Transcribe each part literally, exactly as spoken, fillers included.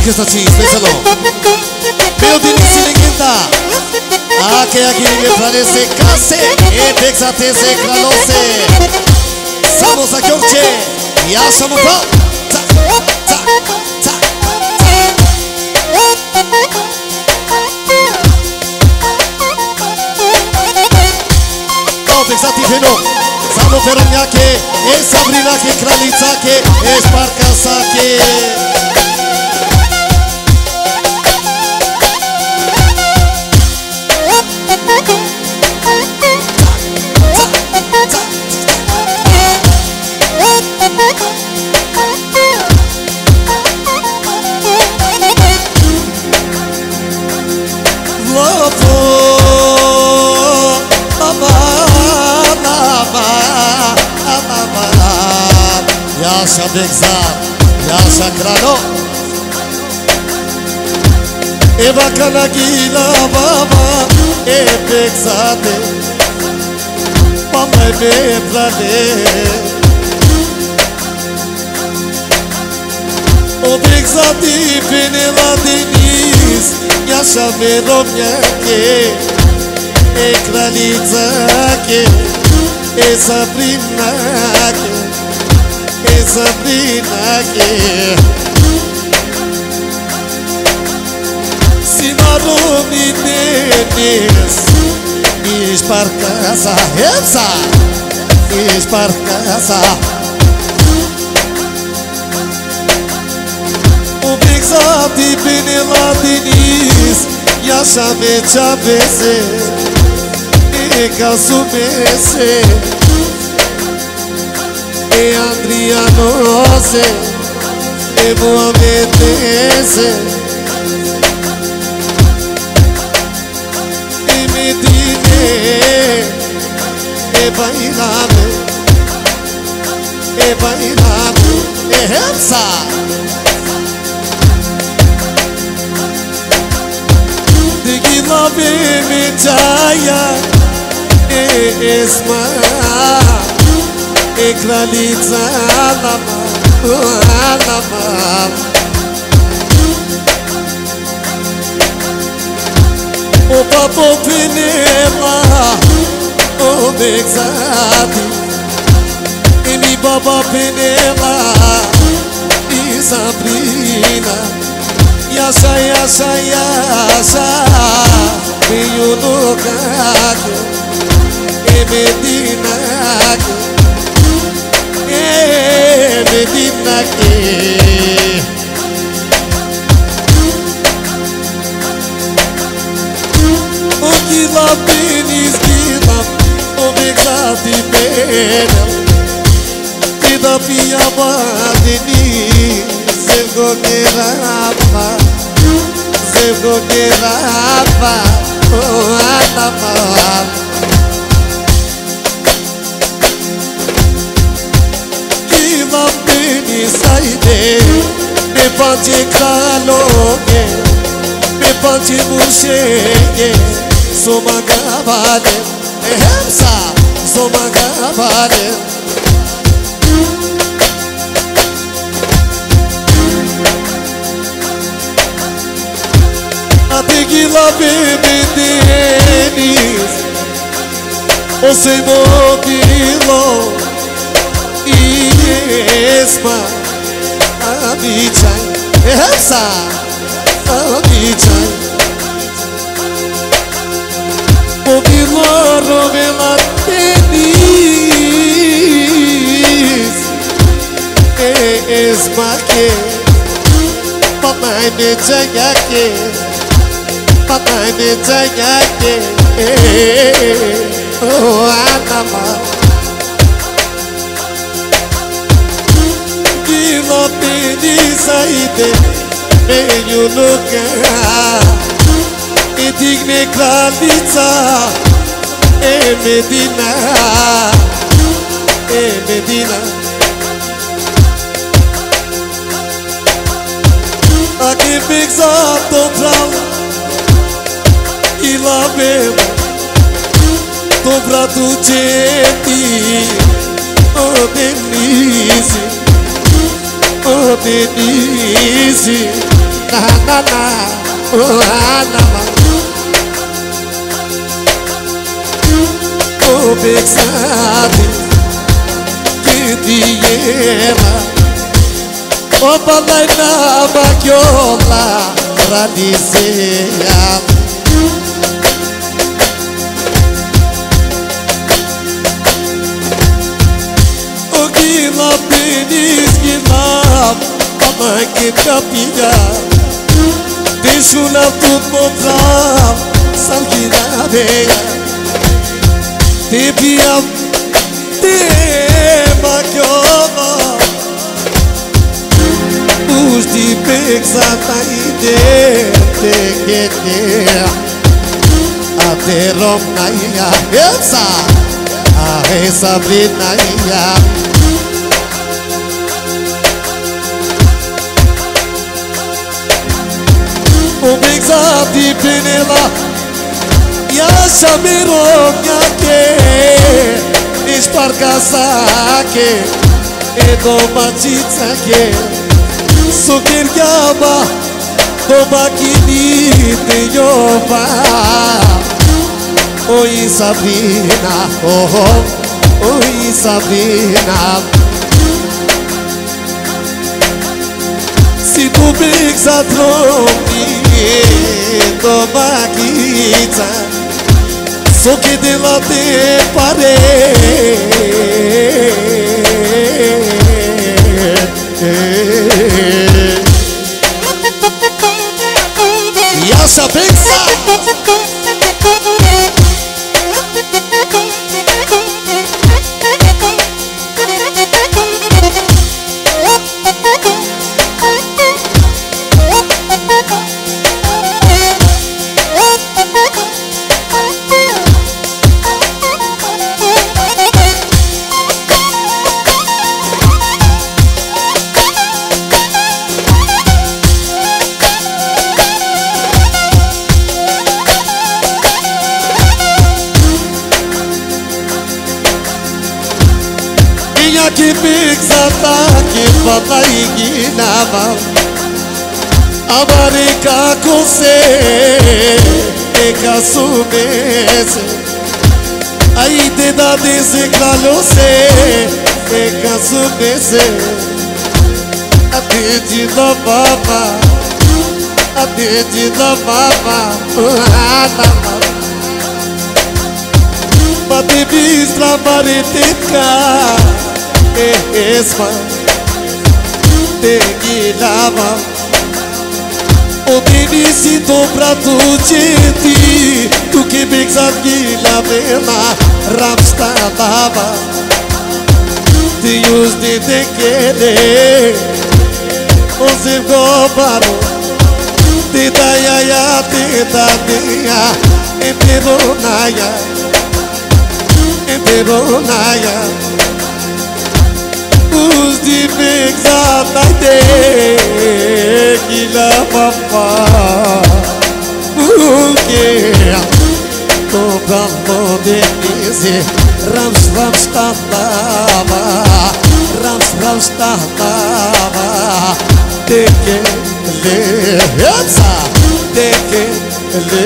questa ci specialo. Meu Denise Legenda. Ake aqui me parece case e texate se cranose. Samos aqui orche. E achamos pau. Ta ta ta. Oh, texati veno. Samo Veroniake e Sabrina che kraljica che e Sparkasa che. Yasha Begzar, Yasha Krano Eva Kanagila Baba E Begzate Mama Bebrade O Begzati Penela Denise Yasha Veromniake E Kralitzake E Sabrinake E Sabrina che Sinarumi Denis Isparkasa Elsa Isparkasa O Begzati Penela Denis Yasha Mechavese E Kasumese E Andrianose E Boametese E Medine E Bailame E Bailame E Helsa Digila Bebe Jaya E Esma E kraljica nama, nama O papo Penela, o Begzati E mi baba Penela, e Sabrina Yasha, Yasha, Yasha Venho no caque E Medina Medina que O Gila Denis Gila O Begzati Pena E da Piaba Denis Zevgo Gerapa Zevgo Gerapa O Anamar Saide Me panche kaloge Me panche bushege Somagabade Ehemsa Somagabade Ategila Bebe Denis O sei mobilo Esma Abicai Essa Abicai Mobilo Rovela Denis Esma que Papai me chega que Papai me chega que Oh Anama Gila Denis Aide Venho no lugar E digne kraljica E Medina E Medina Aqui Begzato prala Gila Beba Dobra tu ceti Oh Denise Oh Denise na na na, oh na na. Oh Bexate, que diema, oh balai na bagiola, pra dizer. Gila penis gila, mamãe que capilha, deixo na tudo mostrar, sangue na veia, te pia, te bagiola, os de pexata e de te que te, até romnaia, essa. Hey Sabrina, yeah. O Bexate penela, ya shabiro nyake, isparka sake, edo machitsa ke, sukir yaba, doba kini te yoba. Oi Sabrina, oh oh, oi Sabrina. Se tu Bexate rompe, toma quita, só que de lá te parei. E acha Bexate. Que Bexate que fala e guinava, Amarica com você, e casumese, aí te dá deseclalose, e casumese, até de lavava, até de lavava, bate bistra bareteca. Esma te guilava, o benicito pra tu gente, tu que Bexate guilava, ramsta lava, te us de te querer, o se gobaro, te da ya ya, te da dia, enteronaya, enteronaya. Os de Bexate que la papá, o que comprando de dizer, rams rams tava, rams rams tava, de que leça, de que le,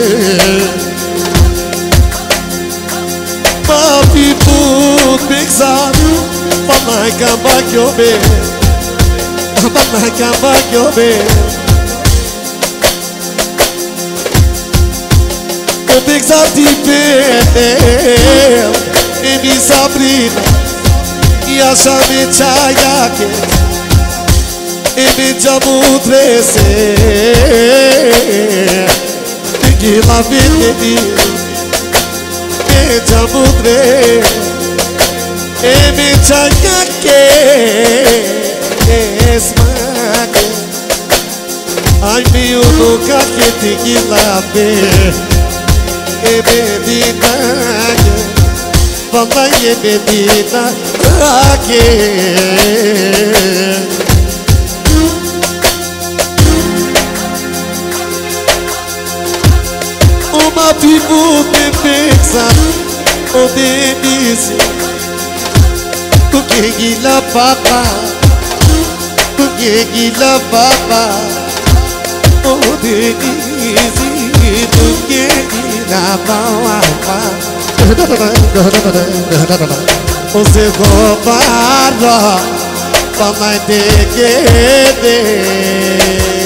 papi put Bexate. Mamãe camba que eu be, mamãe camba que eu be. O Bexate perdeu, e me Sabrina, e a chame chaya que, e me jamu trece, e que la vende me jamu trece. E me chaya que esmague, ai meu nunca que te guilave, e medina, vai e medina, aqui. Uma pibu de Bexate, o Denise. Tu que gila papa, tu que gila papa, Você compara pra mais ter que ver.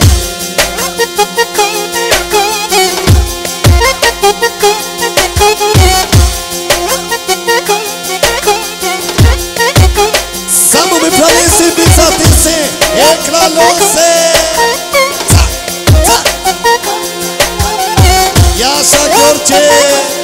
Samo me planesi bizatisi ekranose. Ta ta Yaşa Görçe.